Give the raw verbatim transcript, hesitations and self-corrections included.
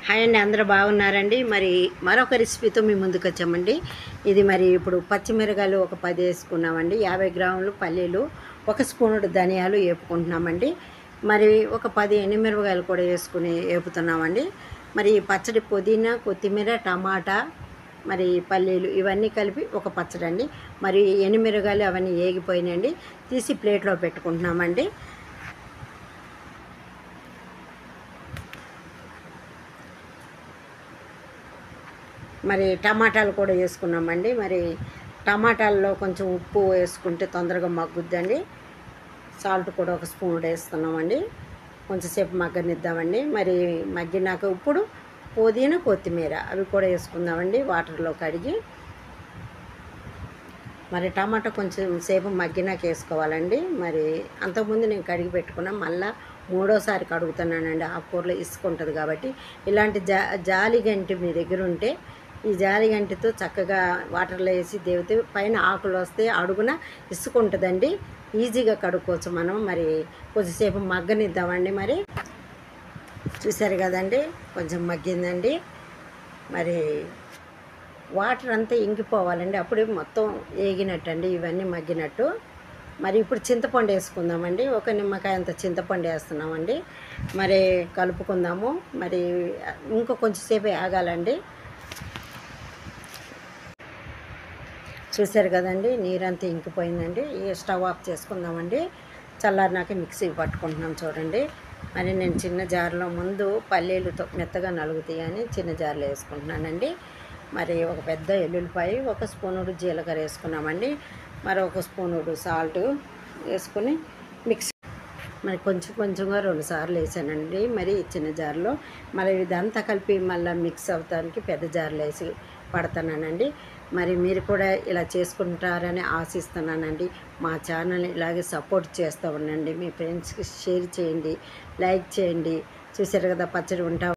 Hi అండి, అందరూ బాగున్నారండి. మరి మరొక రెసిపీతో మీ ముందుకు వచ్చామండి. ఇది మరి ఇప్పుడు పచ్చిమిరకాయలు ఒక పది వేసుకున్నామండి. యాభై గ్రాములు పల్లీలు, ఒక స్పూనుడు ధనియాలు వేపుకుంటున్నామండి. మరి ఒక పది ఎండుమిరపకాయలు కూడా వేసుకుని వేపుతున్నామండి. మరి పచ్చడి పుదీనా, కొత్తిమీర, టమాటా, మరి పల్లీలు ఇవన్నీ కలిపి ఒక పచ్చడి అండి. మరి ఎండుమిరపకాయలు అవన్నీ ఏగిపోయినాయండి, తీసి ప్లేట్లో పెట్టుకుంటున్నామండి. మరి టమాటాలు కూడా వేసుకున్నామండి. మరి టమాటాల్లో కొంచెం ఉప్పు వేసుకుంటే తొందరగా మగ్గుద్దండి. సాల్ట్ కూడా ఒక స్పూన్ వేస్తున్నామండి. కొంచెంసేపు మగ్గనిద్దామండి. మరి మగ్గినాక ఇప్పుడు పుదీనా, కొత్తిమీర అవి కూడా వేసుకుందామండి వాటర్లో కడిగి. మరి టమాటా కొంచెం సేపు మగ్గినాక వేసుకోవాలండి. మరి అంతకుముందు నేను కడిగి పెట్టుకున్నా, మళ్ళీ మూడోసారి కడుగుతున్నానండి. ఆ కూరలో ఇసుక ఉంటుంది కాబట్టి. ఇలాంటి జా జాలి గంటి మీ దగ్గర ఉంటే ఈ జాలి గంటితో చక్కగా వాటర్లో వేసి దేవుతే పైన ఆకులు వస్తే అడుగున ఇసుక ఉంటుందండి. ఈజీగా కడుక్కోవచ్చు మనం. మరి కొద్దిసేపు మగ్గనిద్దామండి. మరి చూసారు కదండి, కొంచెం మగ్గిందండి. మరి వాటర్ అంతా ఇంకిపోవాలండి, అప్పుడే మొత్తం వేగినట్టు అండి, ఇవన్నీ మగ్గినట్టు. మరి ఇప్పుడు చింతపండు వేసుకుందామండి. ఒక నిమ్మకాయ అంత చింతపండు వేస్తున్నామండి. మరి కలుపుకుందాము. మరి ఇంకా కొంచెంసేపు ఆగాలండి. చూసారు కదండి, నీరంతా ఇంకిపోయిందండి. ఈ స్టవ్ ఆఫ్ చేసుకుందామండి. చల్లారినాక మిక్సీకి పట్టుకుంటున్నాం చూడండి. మరి నేను చిన్న జార్లో ముందు పల్లీలతో మెత్తగా నలుగుతాయని చిన్న జార్లో వేసుకుంటున్నానండి. మరి ఒక పెద్ద ఎల్లుల్లిపాయ, ఒక స్పూనుడు జీలకర్ర వేసుకున్నామండి. మరి ఒక స్పూనుడు సాల్ట్ వేసుకుని మిక్సీ మరి కొంచెం కొంచెంగా రెండు సార్లు వేసానండి. మరి చిన్న జార్లో మరి ఇదంతా కలిపి మళ్ళీ మిక్స్ అవుతానికి పెద్ద జార్లో వేసి పడతానండి. మరి మీరు కూడా ఇలా చేసుకుంటారని ఆశిస్తున్నానండి. మా ఛానల్ని ఇలాగే సపోర్ట్ చేస్తూ ఉండండి. మీ ఫ్రెండ్స్కి షేర్ చేయండి, లైక్ చేయండి. చూసారు కదా, పచ్చడి ఉంటా